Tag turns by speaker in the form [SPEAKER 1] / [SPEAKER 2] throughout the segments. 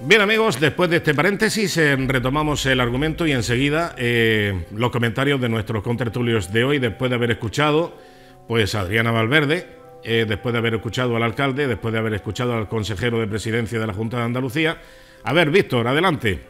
[SPEAKER 1] Bien, amigos, después de este paréntesis retomamos el argumento y enseguida los comentarios de nuestros contertulios de hoy, después de haber escuchado pues a Adriana Valverde, después de haber escuchado al alcalde, después de haber escuchado al consejero de presidencia de la Junta de Andalucía. A ver, Víctor, adelante.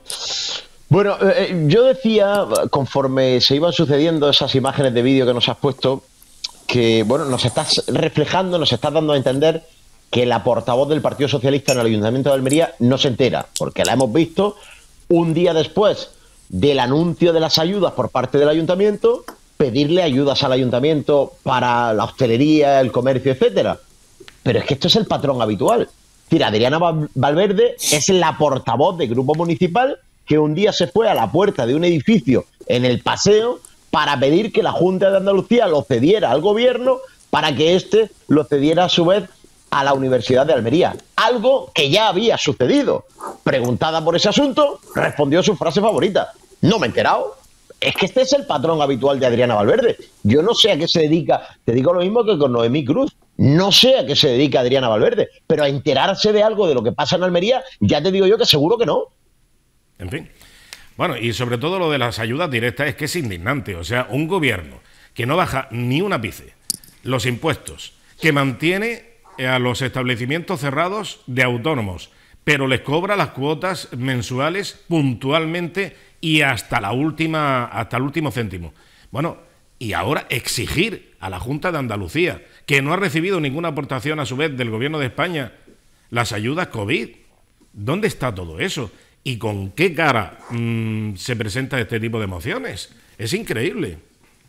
[SPEAKER 2] Bueno, yo decía, conforme se iban sucediendo esas imágenes de vídeo que nos has puesto, que bueno, nos estás reflejando, nos estás dando a entender que la portavoz del Partido Socialista en el Ayuntamiento de Almería no se entera, porque la hemos visto un día después del anuncio de las ayudas por parte del Ayuntamiento, pedirle ayudas al Ayuntamiento para la hostelería, el comercio, etcétera. Pero es que esto es el patrón habitual. Es decir, Adriana Valverde es la portavoz del Grupo Municipal que un día se fue a la puerta de un edificio en el Paseo para pedir que la Junta de Andalucía lo cediera al Gobierno para que éste lo cediera a su vez a la Universidad de Almería. Algo que ya había sucedido. Preguntada por ese asunto, respondió su frase favorita: no me he enterado. Es que este es el patrón habitual de Adriana Valverde. Yo no sé a qué se dedica, te digo lo mismo que con Noemí Cruz, no sé a qué se dedica Adriana Valverde, pero a enterarse de algo de lo que pasa en Almería, ya te digo yo que seguro que no.
[SPEAKER 1] En fin. Bueno, y sobre todo lo de las ayudas directas es que es indignante. O sea, un gobierno que no baja ni un ápice los impuestos, que mantiene a los establecimientos cerrados de autónomos, pero les cobra las cuotas mensuales puntualmente y hasta el último céntimo. Bueno, y ahora exigir a la Junta de Andalucía, que no ha recibido ninguna aportación a su vez del Gobierno de España, las ayudas COVID. ¿Dónde está todo eso? ¿Y con qué cara se presenta este tipo de mociones? Es increíble.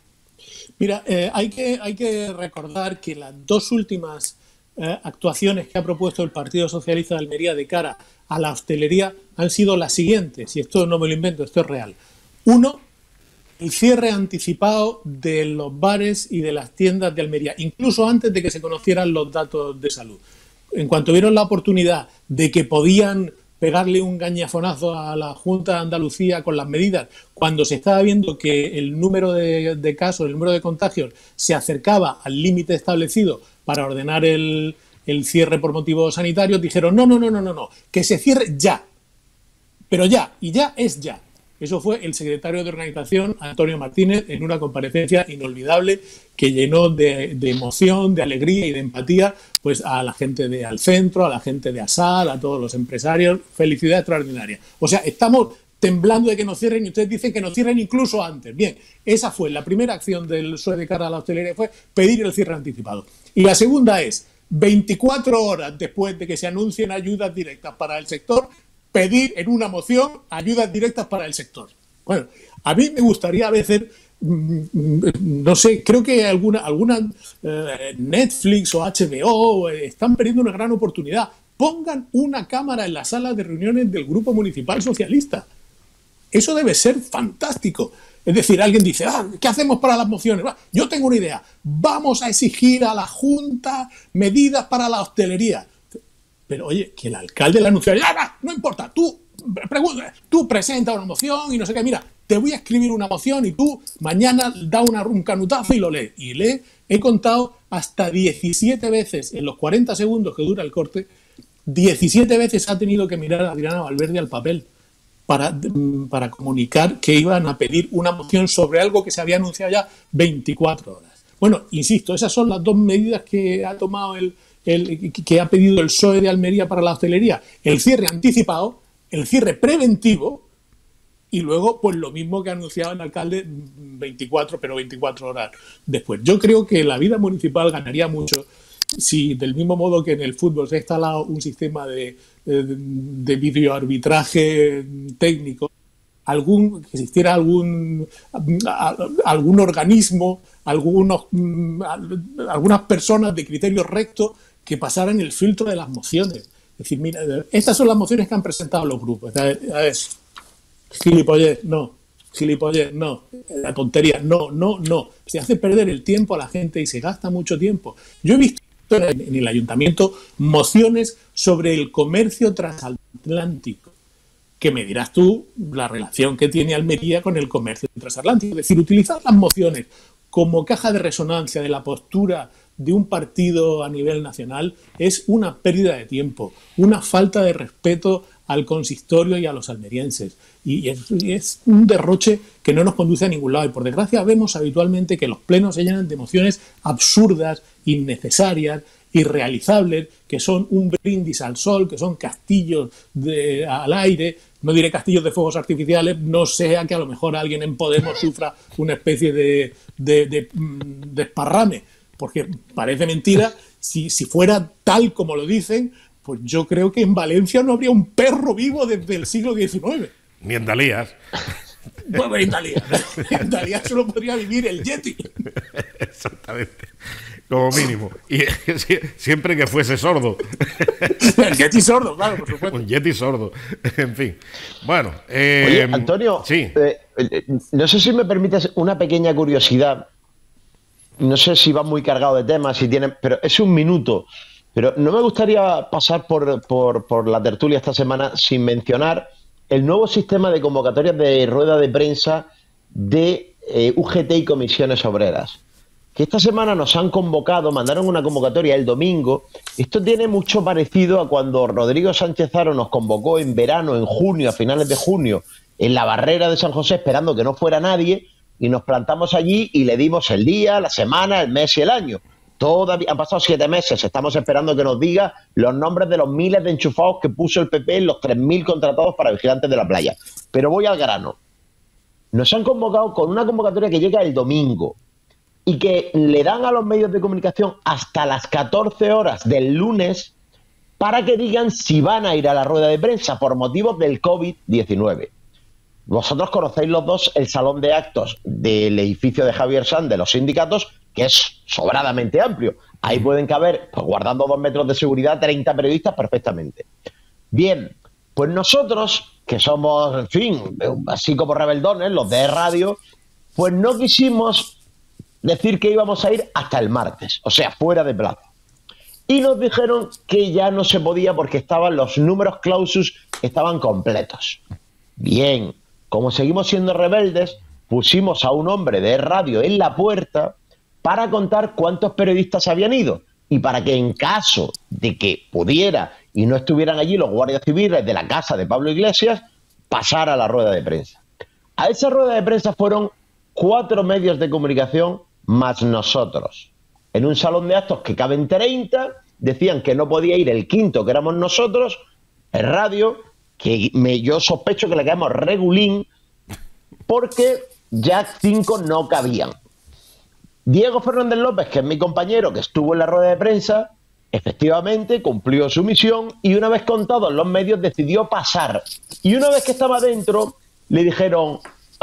[SPEAKER 3] Mira, hay que recordar que las dos últimas actuaciones que ha propuesto el Partido Socialista de Almería de cara a la hostelería han sido las siguientes, y esto no me lo invento, esto es real. Uno, el cierre anticipado de los bares y de las tiendas de Almería, incluso antes de que se conocieran los datos de salud. En cuanto vieron la oportunidad de que podían pegarle un gañafonazo a la Junta de Andalucía con las medidas, cuando se estaba viendo que el número de casos, el número de contagios se acercaba al límite establecido para ordenar el cierre por motivos sanitarios, dijeron no, que se cierre ya, pero ya, y ya es ya. Eso fue el secretario de Organización, Antonio Martínez, en una comparecencia inolvidable que llenó de emoción, de alegría y de empatía pues a la gente de Alcentro, a la gente de Asal, a todos los empresarios. Felicidad extraordinaria. O sea, estamos temblando de que nos cierren y ustedes dicen que nos cierren incluso antes. Bien, esa fue la primera acción del PSOE de cara a la hostelería, fue pedir el cierre anticipado. Y la segunda es, 24 horas después de que se anuncien ayudas directas para el sector, pedir en una moción ayudas directas para el sector. Bueno, a mí me gustaría a veces, no sé, creo que alguna Netflix o HBO están perdiendo una gran oportunidad. Pongan una cámara en la sala de reuniones del Grupo Municipal Socialista. Eso debe ser fantástico. Es decir, alguien dice, ¿qué hacemos para las mociones? Yo tengo una idea. Vamos a exigir a la Junta medidas para la hostelería. Pero oye, que el alcalde le anunció, no importa, tú presenta una moción y no sé qué, mira, te voy a escribir una moción y tú mañana da un canutazo y lo lees. Y he contado hasta 17 veces en los 40 segundos que dura el corte, 17 veces ha tenido que mirar a Adriana Valverde al papel para comunicar que iban a pedir una moción sobre algo que se había anunciado ya 24 horas. Bueno, insisto, esas son las dos medidas que ha tomado que ha pedido el PSOE de Almería para la hostelería: el cierre anticipado, el cierre preventivo y luego pues lo mismo que ha anunciado el alcalde 24 horas después. Yo creo que la vida municipal ganaría mucho si, del mismo modo que en el fútbol se ha instalado un sistema de videoarbitraje técnico, que existiera algún organismo, algunas personas de criterio recto que pasaran el filtro de las mociones. Es decir, mira, estas son las mociones que han presentado los grupos. Gilipollez, no. La tontería, no. Se hace perder el tiempo a la gente y se gasta mucho tiempo. Yo he visto en el ayuntamiento mociones sobre el comercio transatlántico. Que me dirás tú la relación que tiene Almería con el comercio transatlántico. Es decir, utilizar las mociones como caja de resonancia de la postura de un partido a nivel nacional es una pérdida de tiempo, una falta de respeto al consistorio y a los almerienses. Y es un derroche que no nos conduce a ningún lado. Y por desgracia vemos habitualmente que los plenos se llenan de emociones absurdas, innecesarias, irrealizables, que son un brindis al sol, que son castillos al aire. No diré castillos de fuegos artificiales, no sea que a lo mejor alguien en Podemos sufra una especie de desparrame, porque parece mentira. Si fuera tal como lo dicen, pues yo creo que en Valencia no habría un perro vivo desde el siglo XIX.
[SPEAKER 1] Ni en Dalías.
[SPEAKER 3] Bueno, en Dalías solo podría vivir el Yeti.
[SPEAKER 1] Exactamente. Como mínimo. Y siempre que fuese sordo.
[SPEAKER 3] El Yeti sordo, claro, por supuesto.
[SPEAKER 1] Un Yeti sordo. En fin. Bueno.
[SPEAKER 2] Oye, Antonio,
[SPEAKER 1] sí.
[SPEAKER 2] No sé si me permites una pequeña curiosidad. No sé si vas muy cargado de temas, si tienes, pero es un minuto. Pero no me gustaría pasar por la tertulia esta semana sin mencionar el nuevo sistema de convocatorias de rueda de prensa de UGT y comisiones obreras. Que esta semana nos han convocado, mandaron una convocatoria el domingo. Esto tiene mucho parecido a cuando Rodrigo Sánchez Haro nos convocó en verano, en junio, a finales de junio, en la barrera de San José, esperando que no fuera nadie, y nos plantamos allí y le dimos el día, la semana, el mes y el año. Todavía han pasado 7 meses, estamos esperando que nos diga los nombres de los miles de enchufados que puso el PP en los 3.000 contratados para vigilantes de la playa. Pero voy al grano. Nos han convocado con una convocatoria que llega el domingo y que le dan a los medios de comunicación hasta las 14 horas del lunes para que digan si van a ir a la rueda de prensa por motivos del COVID-19. Vosotros conocéis los dos el salón de actos del edificio de Javier Sanz de los sindicatos, que es sobradamente amplio. Ahí pueden caber, pues, guardando 2 metros de seguridad, 30 periodistas perfectamente. Bien, pues nosotros, que somos, en fin, así como rebeldones, los de radio, pues no quisimos decir que íbamos a ir hasta el martes, o sea, fuera de plazo. Y nos dijeron que ya no se podía porque estaban los números clausus, estaban completos. Bien, como seguimos siendo rebeldes, pusimos a un hombre de radio en la puerta para contar cuántos periodistas habían ido y para que en caso de que pudiera y no estuvieran allí los guardias civiles de la casa de Pablo Iglesias, pasara a la rueda de prensa. A esa rueda de prensa fueron 4 medios de comunicación más nosotros. En un salón de actos que caben 30, decían que no podía ir el quinto, que éramos nosotros, el radio, que yo sospecho que le quedamos regulín, porque ya 5 no cabían. Diego Fernández López, que es mi compañero, que estuvo en la rueda de prensa, efectivamente cumplió su misión y una vez con todos los medios decidió pasar. Y una vez que estaba dentro, le dijeron,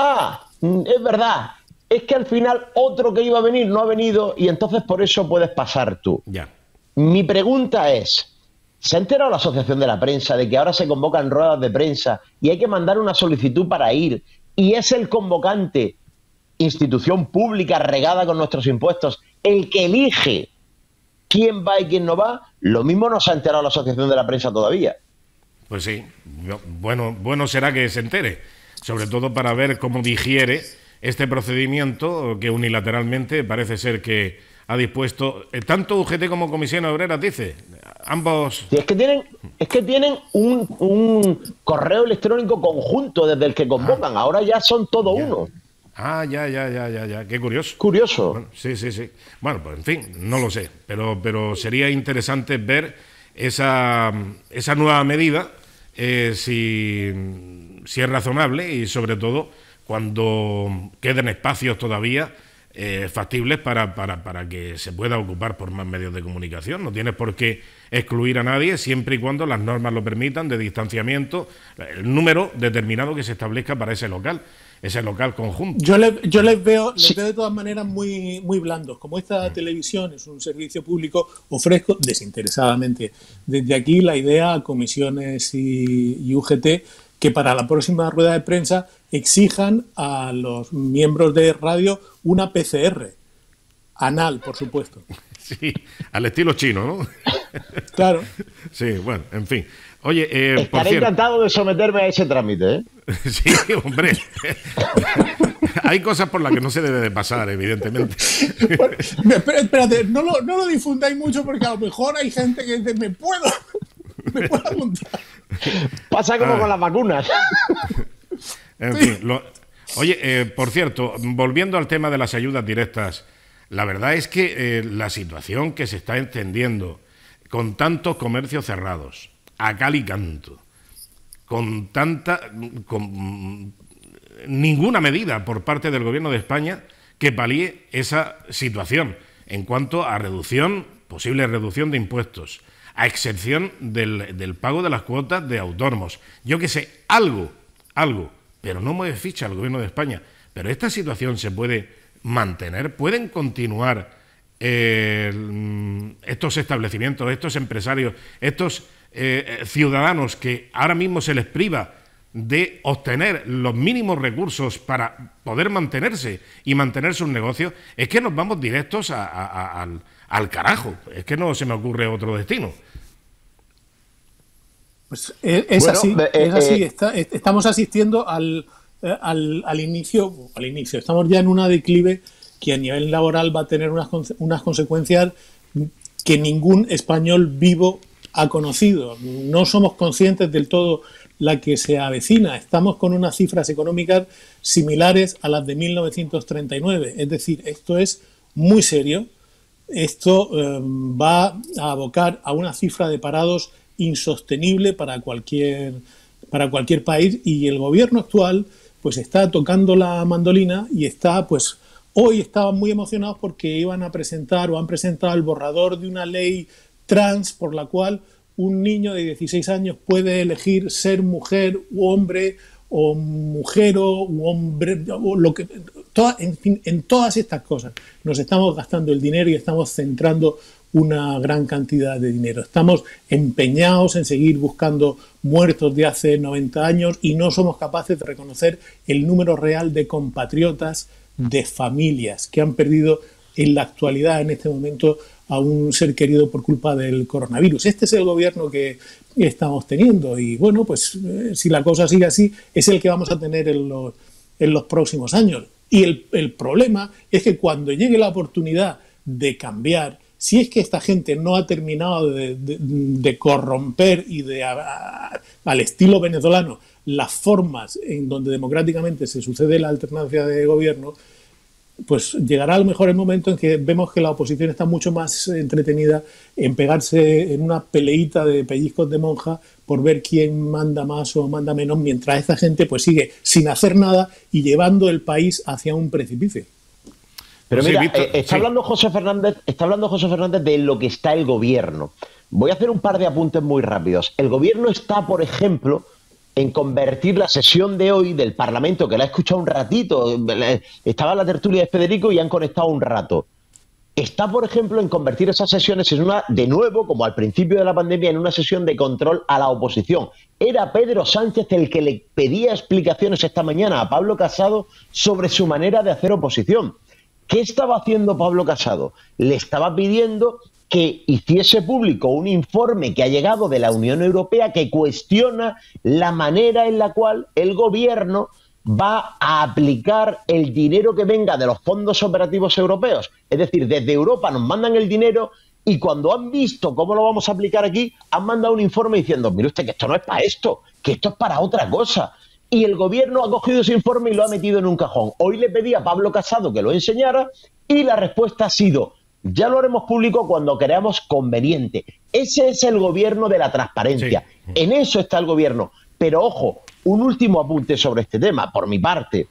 [SPEAKER 2] es verdad, es que al final otro que iba a venir no ha venido y entonces por eso puedes pasar tú.
[SPEAKER 1] Ya.
[SPEAKER 2] Mi pregunta es, ¿se ha enterado la Asociación de la Prensa de que ahora se convocan ruedas de prensa y hay que mandar una solicitud para ir y es el convocante, institución pública regada con nuestros impuestos, el que elige quién va y quién no va? Lo mismo no se ha enterado la Asociación de la Prensa todavía.
[SPEAKER 1] Pues sí, bueno será que se entere, sobre todo para ver cómo digiere este procedimiento que unilateralmente parece ser que ha dispuesto tanto UGT como Comisión Obrera, dice, ambos.
[SPEAKER 2] Sí, es que tienen un correo electrónico conjunto desde el que convocan, ahora ya son todo uno.
[SPEAKER 1] Ya, qué curioso.
[SPEAKER 2] Curioso.
[SPEAKER 1] Bueno, sí. Bueno, pues en fin, no lo sé, pero sería interesante ver esa nueva medida, si es razonable y sobre todo cuando queden espacios todavía factibles para que se pueda ocupar por más medios de comunicación. No tienes por qué excluir a nadie siempre y cuando las normas lo permitan, de distanciamiento, el número determinado que se establezca para ese local conjunto.
[SPEAKER 3] Yo les veo de todas maneras muy, muy blandos. Como esta televisión es un servicio público, ofrezco desinteresadamente desde aquí la idea a comisiones y UGT que para la próxima rueda de prensa exijan a los miembros de radio una PCR, anal, por supuesto.
[SPEAKER 1] Sí, al estilo chino, ¿no?
[SPEAKER 3] Claro.
[SPEAKER 1] Sí, bueno, en fin. Oye,
[SPEAKER 2] estaré encantado de someterme a ese trámite, ¿eh?
[SPEAKER 1] Sí, hombre. Hay cosas por las que no se debe de pasar, evidentemente.
[SPEAKER 3] Bueno, espérate, no lo difundáis mucho porque a lo mejor hay gente que dice, me me pueda montar.
[SPEAKER 2] Pasa como con las vacunas.
[SPEAKER 1] En fin, oye, por cierto, volviendo al tema de las ayudas directas, la verdad es que la situación que se está encendiendo con tantos comercios cerrados, a cal y canto, con ninguna medida por parte del Gobierno de España que palíe esa situación en cuanto a posible reducción de impuestos, a excepción del pago de las cuotas de autónomos. Yo que sé, algo, pero no mueve ficha al Gobierno de España. Pero esta situación se puede mantener, pueden continuar estos establecimientos, estos empresarios, estos ciudadanos que ahora mismo se les priva de obtener los mínimos recursos para poder mantenerse y mantener sus negocios. Es que nos vamos directos al carajo. Es que no se me ocurre otro destino.
[SPEAKER 3] Pues es así. Estamos asistiendo al inicio. Estamos ya en una declive que a nivel laboral va a tener unas consecuencias que ningún español vivo ha conocido. No somos conscientes del todo la que se avecina. Estamos con unas cifras económicas similares a las de 1939. Es decir, esto es muy serio. Esto va a abocar a una cifra de parados insostenible para cualquier país, y el gobierno actual pues está tocando la mandolina y hoy estaban muy emocionados porque iban a presentar o han presentado el borrador de una ley trans por la cual un niño de 16 años puede elegir ser mujer u hombre, o mujero u hombre, o lo que, en fin, en todas estas cosas nos estamos gastando el dinero y estamos centrando una gran cantidad de dinero. Estamos empeñados en seguir buscando muertos de hace 90 años y no somos capaces de reconocer el número real de compatriotas, de familias que han perdido en la actualidad, en este momento, a un ser querido por culpa del coronavirus. Este es el gobierno que estamos teniendo y, bueno, pues si la cosa sigue así, es el que vamos a tener en los próximos años. Y el problema es que cuando llegue la oportunidad de cambiar, si es que esta gente no ha terminado de corromper y al estilo venezolano las formas en donde democráticamente se sucede la alternancia de gobierno, pues llegará a lo mejor el momento en que vemos que la oposición está mucho más entretenida en pegarse en una peleita de pellizcos de monja por ver quién manda más o manda menos, mientras esta gente pues sigue sin hacer nada y llevando el país hacia un precipicio.
[SPEAKER 2] Pero mira, está hablando José Fernández de lo que está el gobierno. Voy a hacer un par de apuntes muy rápidos. El gobierno está, por ejemplo, en convertir la sesión de hoy del Parlamento, que la he escuchado un ratito, estaba en la tertulia de Federico y han conectado un rato. Está, por ejemplo, en convertir esas sesiones en de nuevo, como al principio de la pandemia, en una sesión de control a la oposición. Era Pedro Sánchez el que le pedía explicaciones esta mañana a Pablo Casado sobre su manera de hacer oposición. ¿Qué estaba haciendo Pablo Casado? Le estaba pidiendo que hiciese público un informe que ha llegado de la Unión Europea que cuestiona la manera en la cual el gobierno va a aplicar el dinero que venga de los fondos operativos europeos. Es decir, desde Europa nos mandan el dinero y cuando han visto cómo lo vamos a aplicar aquí, han mandado un informe diciendo, mire usted que esto no es para esto, que esto es para otra cosa. Y el gobierno ha cogido ese informe y lo ha metido en un cajón. Hoy le pedí a Pablo Casado que lo enseñara y la respuesta ha sido, ya lo haremos público cuando creamos conveniente. Ese es el gobierno de la transparencia. Sí. En eso está el gobierno. Pero ojo, un último apunte sobre este tema, por mi parte.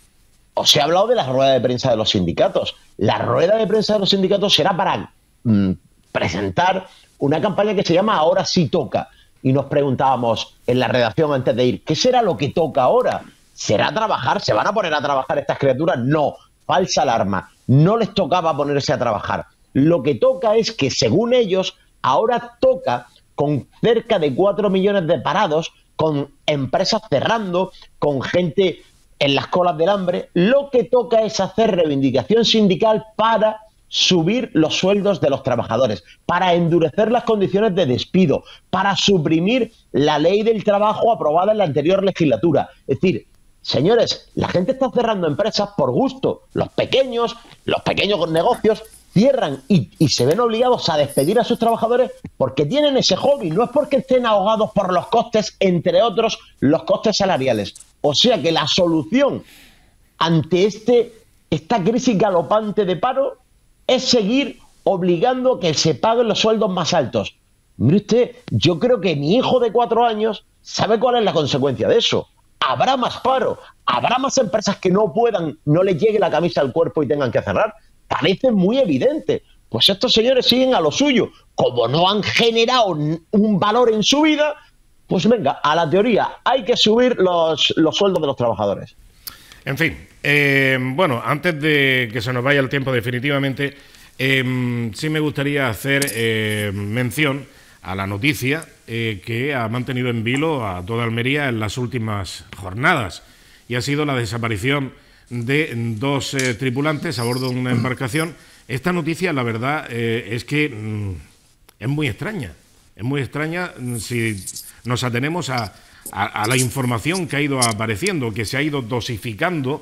[SPEAKER 2] Os he hablado de la rueda de prensa de los sindicatos. La rueda de prensa de los sindicatos será para presentar una campaña que se llama Ahora sí toca. Y nos preguntábamos en la redacción antes de ir, ¿qué será lo que toca ahora? ¿Será trabajar? ¿Se van a poner a trabajar estas criaturas? No, falsa alarma. No les tocaba ponerse a trabajar. Lo que toca es que, según ellos, ahora toca, con cerca de 4 millones de parados, con empresas cerrando, con gente en las colas del hambre, lo que toca es hacer reivindicación sindical para subir los sueldos de los trabajadores, para endurecer las condiciones de despido, para suprimir la ley del trabajo aprobada en la anterior legislatura. Es decir, señores, la gente está cerrando empresas por gusto. Los pequeños negocios cierran y se ven obligados a despedir a sus trabajadores porque tienen ese hobby, no es porque estén ahogados por los costes, entre otros, los costes salariales. O sea que la solución ante esta crisis galopante de paro es seguir obligando a que se paguen los sueldos más altos. Mire usted, yo creo que mi hijo de 4 años sabe cuál es la consecuencia de eso. Habrá más paro, habrá más empresas que no les llegue la camisa al cuerpo y tengan que cerrar. Parece muy evidente. Pues estos señores siguen a lo suyo. Como no han generado un valor en su vida, pues venga, a la teoría, hay que subir los sueldos de los trabajadores.
[SPEAKER 1] En fin, bueno, antes de que se nos vaya el tiempo definitivamente, sí me gustaría hacer mención a la noticia que ha mantenido en vilo a toda Almería en las últimas jornadas, y ha sido la desaparición de 2 tripulantes a bordo de una embarcación. Esta noticia, la verdad, es que es muy extraña. Es muy extraña si nos atenemos a la información que ha ido apareciendo, que se ha ido dosificando,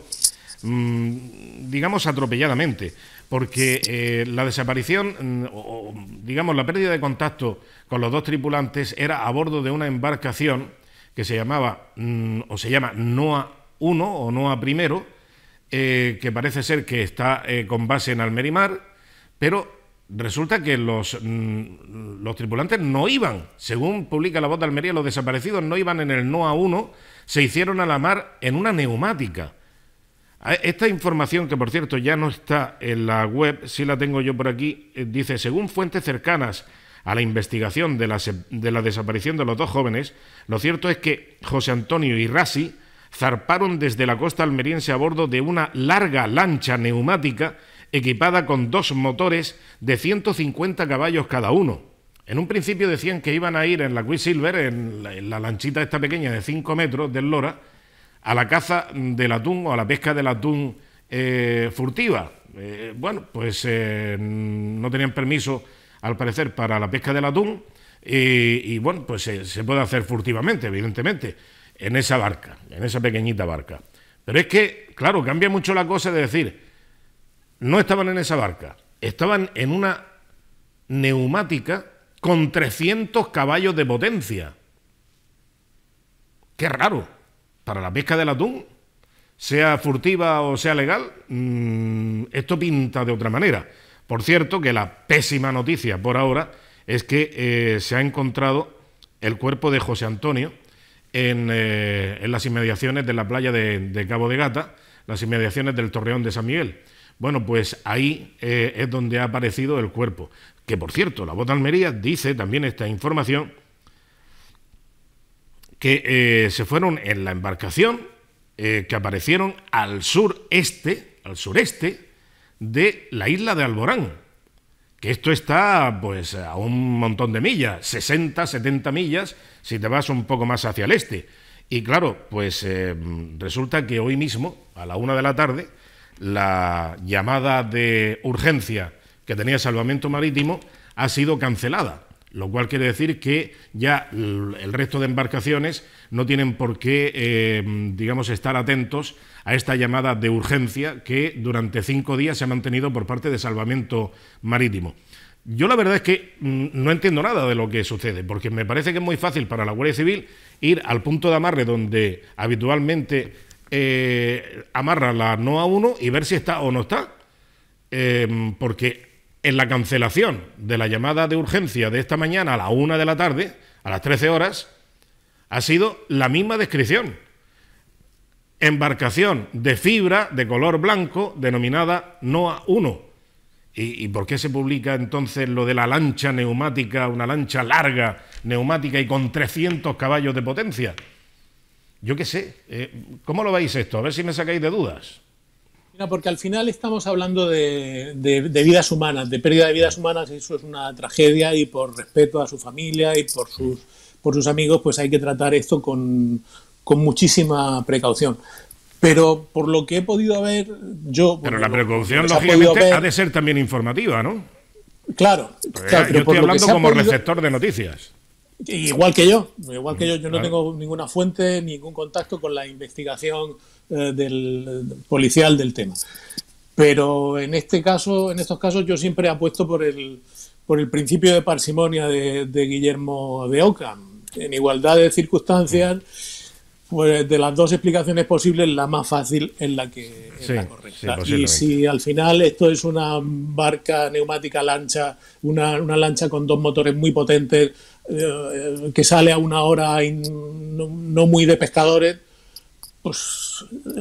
[SPEAKER 1] digamos, atropelladamente. Porque la desaparición, o digamos, la pérdida de contacto con los 2 tripulantes era a bordo de una embarcación que se llamaba, o se llama NOA 1 o NOA primero, que parece ser que está con base en Almerimar, pero resulta que los tripulantes no iban, según publica La Voz de Almería, los desaparecidos no iban en el NOA 1, se hicieron a la mar en una neumática. Esta información, que por cierto ya no está en la web, sí la tengo yo por aquí, dice: según fuentes cercanas a la investigación de la desaparición de los 2 jóvenes, lo cierto es que José Antonio y Rasi zarparon desde la costa almeriense a bordo de una larga lancha neumática equipada con 2 motores de 150 caballos cada uno. En un principio decían que iban a ir en la Quicksilver, en la lanchita esta pequeña de 5 metros del Lora, a la caza del atún o a la pesca del atún furtiva. Bueno, pues no tenían permiso, al parecer, para la pesca del atún, y bueno, pues se puede hacer furtivamente, evidentemente, en esa barca, en esa pequeñita barca. Pero es que, claro, cambia mucho la cosa de decir, no estaban en esa barca, estaban en una neumática con 300 caballos de potencia. Qué raro. Para la pesca del atún, sea furtiva o sea legal, esto pinta de otra manera. Por cierto, que la pésima noticia por ahora es que se ha encontrado el cuerpo de José Antonio en las inmediaciones de la playa de Cabo de Gata, las inmediaciones del Torreón de San Miguel. Bueno, pues ahí es donde ha aparecido el cuerpo. Que, por cierto, La Voz de Almería dice también esta información, que se fueron en la embarcación, que aparecieron al sureste de la isla de Alborán, que esto está pues a un montón de millas, 60, 70 millas, si te vas un poco más hacia el este. Y claro, pues resulta que hoy mismo, a la 1 de la tarde, la llamada de urgencia que tenía Salvamento Marítimo ha sido cancelada. Lo cual quiere decir que ya el resto de embarcaciones no tienen por qué, digamos, estar atentos a esta llamada de urgencia que durante 5 días se ha mantenido por parte de Salvamento Marítimo. Yo la verdad es que no entiendo nada de lo que sucede, porque me parece que es muy fácil para la Guardia Civil ir al punto de amarre donde habitualmente amarra la NOA 1 y ver si está o no está, porque en la cancelación de la llamada de urgencia de esta mañana a la 1 de la tarde, a las 13 horas, ha sido la misma descripción. Embarcación de fibra de color blanco denominada NOA 1. ¿Y por qué se publica entonces lo de la lancha neumática, una lancha larga, neumática y con 300 caballos de potencia? Yo qué sé. ¿Cómo lo veis esto? A ver si me sacáis de dudas.
[SPEAKER 3] Mira, porque al final estamos hablando de vidas humanas, de pérdida de vidas humanas, y eso es una tragedia, y por respeto a su familia y por sus amigos, pues hay que tratar esto con muchísima precaución. Pero por lo que he podido ver, yo...
[SPEAKER 1] Pero la precaución, lógicamente, ha de ser también informativa, ¿no?
[SPEAKER 3] Claro. Claro,
[SPEAKER 1] yo estoy hablando como receptor de noticias.
[SPEAKER 3] Igual que yo no tengo ninguna fuente, ningún contacto con la investigación policial del tema. Pero en este caso, en estos casos, yo siempre apuesto por el principio de parsimonia de Guillermo de Ockham. En igualdad de circunstancias, pues de las dos explicaciones posibles, la más fácil es la que es la correcta. Y si al final esto es una barca neumática lancha, una lancha con dos motores muy potentes, que sale a una hora y no muy de pescadores, pues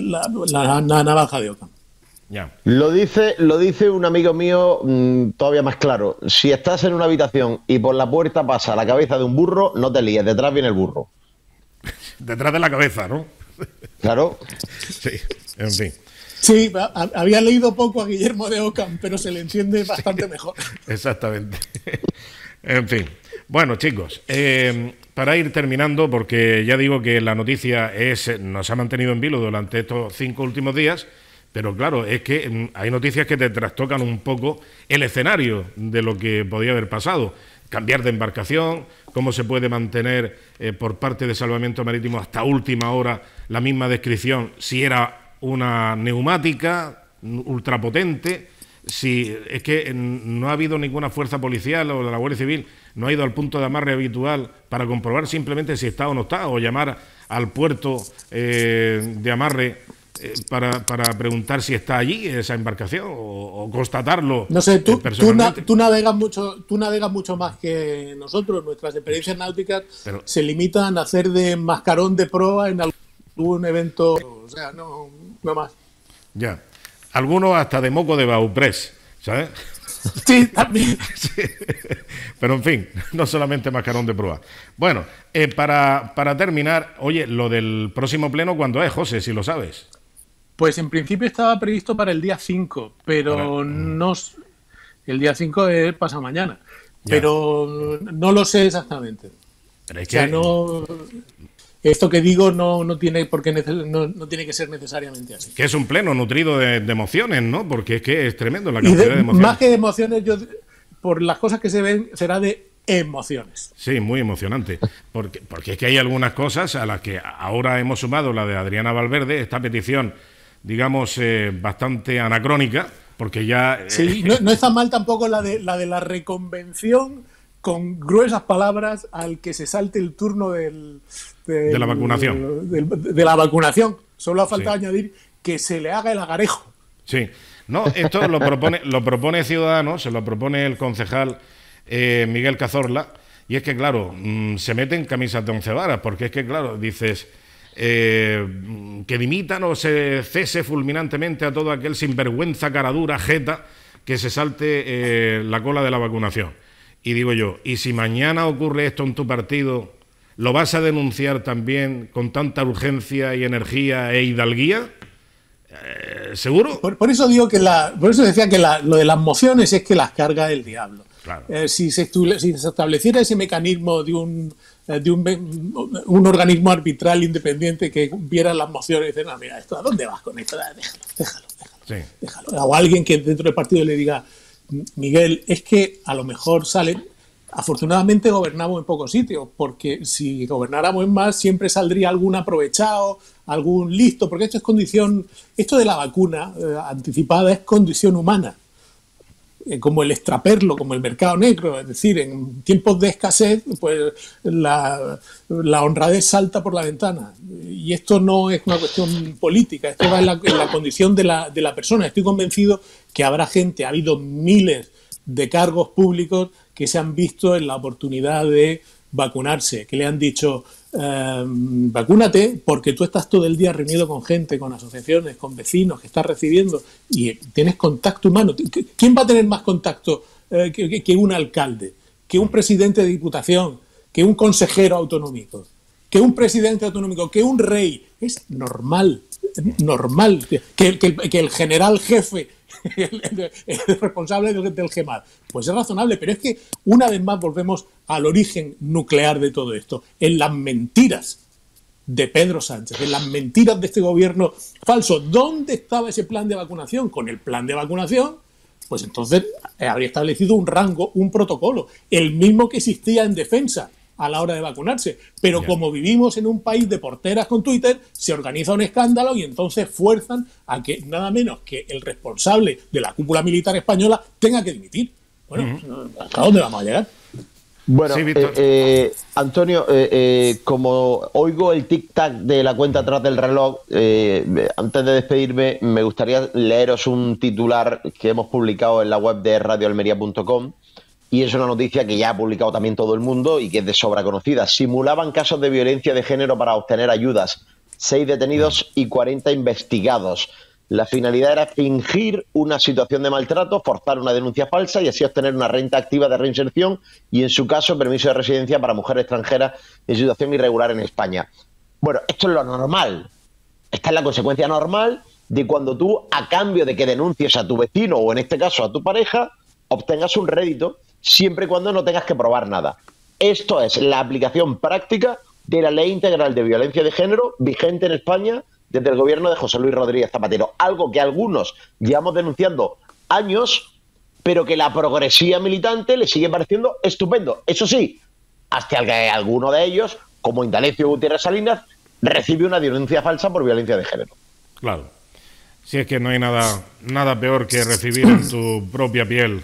[SPEAKER 3] la navaja de Ockham.
[SPEAKER 2] Ya. Lo dice un amigo mío todavía más claro. Si estás en una habitación y por la puerta pasa la cabeza de un burro, no te líes, detrás viene el burro.
[SPEAKER 1] Detrás de la cabeza, ¿no?
[SPEAKER 2] Claro.
[SPEAKER 1] Sí, en fin.
[SPEAKER 3] Sí, había leído poco a Guillermo de Ockham, pero se le entiende bastante mejor.
[SPEAKER 1] Exactamente. En fin. Bueno, chicos, para ir terminando, porque ya digo que la noticia nos ha mantenido en vilo durante estos 5 últimos días, pero claro, es que hay noticias que te trastocan un poco el escenario de lo que podía haber pasado. Cambiar de embarcación, cómo se puede mantener por parte de Salvamento Marítimo hasta última hora la misma descripción, si era una neumática ultrapotente, si es que no ha habido ninguna fuerza policial o de la Guardia Civil, no ha ido al punto de amarre habitual para comprobar simplemente si está o no está, o llamar al puerto de amarre para preguntar si está allí esa embarcación o constatarlo.
[SPEAKER 3] No sé,
[SPEAKER 1] personalmente.
[SPEAKER 3] Tú navegas mucho más que nosotros. Nuestras experiencias náuticas se limitan a hacer de mascarón de proa en algún evento, o sea, no más.
[SPEAKER 1] Ya. Algunos hasta de moco de Bauprés, ¿sabes?
[SPEAKER 3] Sí, también.
[SPEAKER 1] Sí. Pero en fin, no solamente mascarón de proa. Bueno, para terminar, oye, lo del próximo pleno, ¿cuándo es, José, si lo sabes?
[SPEAKER 3] Pues en principio estaba previsto para el día 5, pero no. El día 5 es pasado mañana, pero no lo sé exactamente.
[SPEAKER 1] Pero es
[SPEAKER 3] o sea, no. Esto que digo no tiene por qué no tiene que ser necesariamente así.
[SPEAKER 1] Que es un pleno nutrido de emociones, ¿no? Porque es que es tremendo la cantidad de emociones.
[SPEAKER 3] Más que de emociones, por las cosas que se ven, será de emociones.
[SPEAKER 1] Sí, muy emocionante. Porque es que hay algunas cosas a las que ahora hemos sumado la de Adriana Valverde, esta petición, digamos, bastante anacrónica, porque ya...
[SPEAKER 3] Sí, no está mal tampoco la de la reconvención con gruesas palabras al que se salte el turno de
[SPEAKER 1] la vacunación.
[SPEAKER 3] De la vacunación. Solo ha faltado añadir que se le haga el agarejo.
[SPEAKER 1] Sí. No, esto lo propone Ciudadanos, se lo propone el concejal Miguel Cazorla, y es que, claro, se meten camisas de 11 varas, porque es que, claro, dices... que dimitan o se cese fulminantemente a todo aquel sinvergüenza, caradura, jeta, que se salte la cola de la vacunación. Y digo yo, ¿y si mañana ocurre esto en tu partido, lo vas a denunciar también con tanta urgencia y energía e hidalguía? ¿Seguro?
[SPEAKER 3] Por eso digo por eso decía que lo de las mociones es que las carga el diablo.
[SPEAKER 1] Claro.
[SPEAKER 3] Si se estableciera ese mecanismo de un organismo arbitral independiente que viera las mociones y dice, no, mira, ¿a dónde vas con esto? Déjalo. O alguien que dentro del partido le diga, Miguel, es que a lo mejor salen... Afortunadamente gobernamos en pocos sitios, porque si gobernáramos en más siempre saldría algún aprovechado, algún listo, porque esto de la vacuna anticipada es condición humana. Como el extraperlo, como el mercado negro, es decir, en tiempos de escasez, pues la honradez salta por la ventana. Y esto no es una cuestión política, esto va en la condición de la persona. Estoy convencido que habrá gente, ha habido miles de cargos públicos que se han visto en la oportunidad de vacunarse, que le han dicho, vacúnate porque tú estás todo el día reunido con gente, con asociaciones, con vecinos que estás recibiendo y tienes contacto humano. ¿Quién va a tener más contacto que un alcalde, que un presidente de diputación, que un consejero autonómico, que un presidente autonómico, que un rey? Es normal que el general jefe, el responsable del GEMAT, pues es razonable, pero es que una vez más volvemos al origen nuclear de todo esto, en las mentiras de Pedro Sánchez, en las mentiras de este gobierno falso. ¿Dónde estaba ese plan de vacunación? Con el plan de vacunación, pues entonces habría establecido un rango, un protocolo, el mismo que existía en defensa, a la hora de vacunarse. Pero como vivimos en un país de porteras con Twitter, se organiza un escándalo y entonces fuerzan a que nada menos que el responsable de la cúpula militar española tenga que dimitir. Bueno, ¿hasta dónde vamos a llegar?
[SPEAKER 2] Bueno, sí, Antonio, como oigo el tic-tac de la cuenta atrás del reloj, antes de despedirme, me gustaría leeros un titular que hemos publicado en la web de radioalmería.com, y es una noticia que ya ha publicado también todo el mundo y que es de sobra conocida. Simulaban casos de violencia de género para obtener ayudas. 6 detenidos y 40 investigados. La finalidad era fingir una situación de maltrato, forzar una denuncia falsa y así obtener una renta activa de reinserción y, en su caso, permiso de residencia para mujeres extranjeras en situación irregular en España. Bueno, esto es lo normal. Esta es la consecuencia normal de cuando tú, a cambio de que denuncies a tu vecino o, en este caso, a tu pareja, obtengas un rédito siempre y cuando no tengas que probar nada. Esto es la aplicación práctica de la Ley Integral de Violencia de Género vigente en España desde el gobierno de José Luis Rodríguez Zapatero, algo que algunos llevamos denunciando años, pero que la progresía militante le sigue pareciendo estupendo. Eso sí, hasta que alguno de ellos, como Indalecio Gutiérrez Salinas, recibe una denuncia falsa por violencia de género.
[SPEAKER 1] Claro. Si es que no hay nada peor que recibir en tu propia piel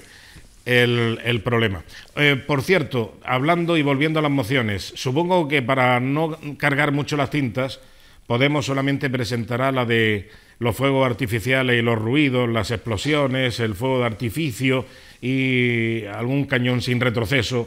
[SPEAKER 1] el problema. Por cierto, hablando y volviendo a las mociones, supongo que para no cargar mucho las tintas, Podemos solamente presentará la de los fuegos artificiales y los ruidos, las explosiones, el fuego de artificio y algún cañón sin retroceso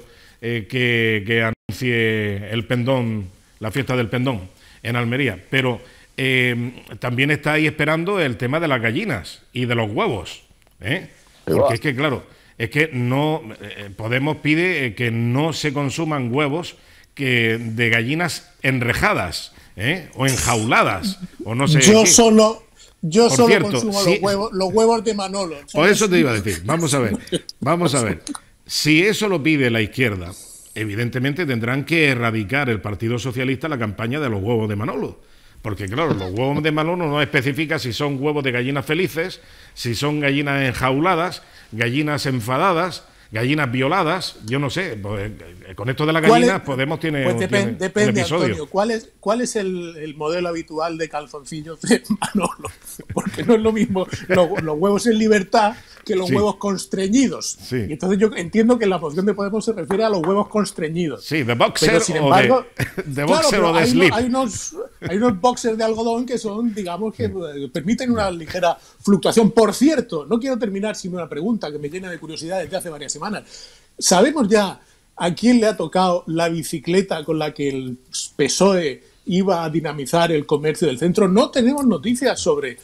[SPEAKER 1] que anuncie el Pendón, la fiesta del Pendón en Almería. Pero también está ahí esperando el tema de las gallinas y de los huevos, porque es que, claro, es que no Podemos pide que no se consuman huevos de gallinas enrejadas, o enjauladas, o no sé.
[SPEAKER 3] Yo solo consumo los huevos de Manolo. ¿Sabes?
[SPEAKER 1] Por eso te iba a decir, vamos a ver. Si eso lo pide la izquierda, evidentemente tendrán que erradicar el Partido Socialista la campaña de los huevos de Manolo. Porque claro, los huevos de Manolo no especifica si son huevos de gallinas felices, si son gallinas enjauladas, gallinas enfadadas, gallinas violadas, yo no sé. Pues, con esto de las gallinas, Podemos tiene
[SPEAKER 3] depende,
[SPEAKER 1] un episodio.
[SPEAKER 3] Antonio, ¿cuál es el modelo habitual de calzoncillos de Manolo? Porque no es lo mismo los huevos en libertad que los huevos constreñidos. Sí. Y entonces yo entiendo que la moción de Podemos se refiere a los huevos constreñidos.
[SPEAKER 1] Sí, de boxer. Pero, sin
[SPEAKER 3] embargo,
[SPEAKER 1] de boxer o de slip.
[SPEAKER 3] Hay unos boxers de algodón que son, digamos, que permiten una ligera fluctuación. Por cierto, no quiero terminar sin una pregunta que me llena de curiosidad desde hace varias semanas. ¿Sabemos ya a quién le ha tocado la bicicleta con la que el PSOE iba a dinamizar el comercio del centro? No tenemos noticias sobre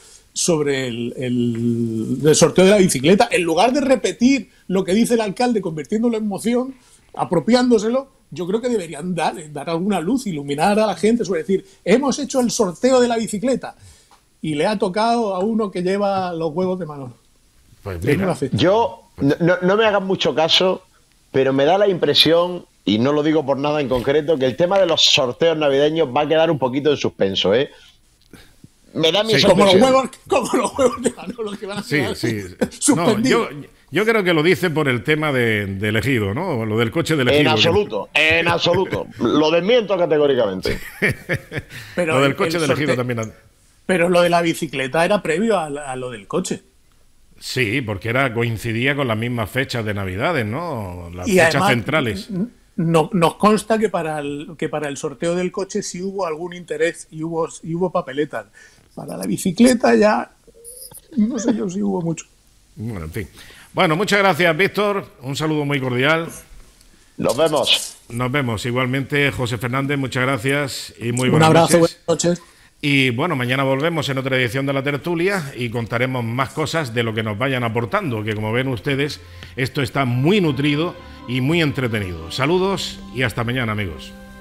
[SPEAKER 3] el sorteo de la bicicleta. En lugar de repetir lo que dice el alcalde, convirtiéndolo en moción, apropiándoselo, yo creo que deberían dar alguna luz, iluminar a la gente sobre decir, hemos hecho el sorteo de la bicicleta y le ha tocado a uno que lleva los huevos de Manolo.
[SPEAKER 1] Pues mira,
[SPEAKER 2] yo no me hagan mucho caso, pero me da la impresión, y no lo digo por nada en concreto, que el tema de los sorteos navideños va a quedar un poquito en suspenso, Me da mi
[SPEAKER 3] como los huevos de Manolo que van a quedar suspendidos.
[SPEAKER 1] No, yo creo que lo dice por el tema de elegido, ¿no? Lo del coche de elegido.
[SPEAKER 2] En absoluto. Lo desmiento categóricamente.
[SPEAKER 3] Pero
[SPEAKER 1] lo del coche de elegido también.
[SPEAKER 3] Pero lo de la bicicleta era previo a lo del coche.
[SPEAKER 1] Sí, porque coincidía con las mismas fechas de Navidades, ¿no? Las fechas además, centrales.
[SPEAKER 3] Nos consta que para el sorteo del coche sí hubo algún interés y hubo papeletas. Para la bicicleta ya no sé yo si hubo mucho.
[SPEAKER 1] Bueno, en fin. Bueno, muchas gracias, Víctor. Un saludo muy cordial.
[SPEAKER 2] Nos vemos.
[SPEAKER 1] Nos vemos. Igualmente, José Fernández, muchas gracias y muy buenas noches.
[SPEAKER 3] Un abrazo, buenas noches.
[SPEAKER 1] Y bueno, mañana volvemos en otra edición de La Tertulia y contaremos más cosas de lo que nos vayan aportando, que como ven ustedes, esto está muy nutrido y muy entretenido. Saludos y hasta mañana, amigos.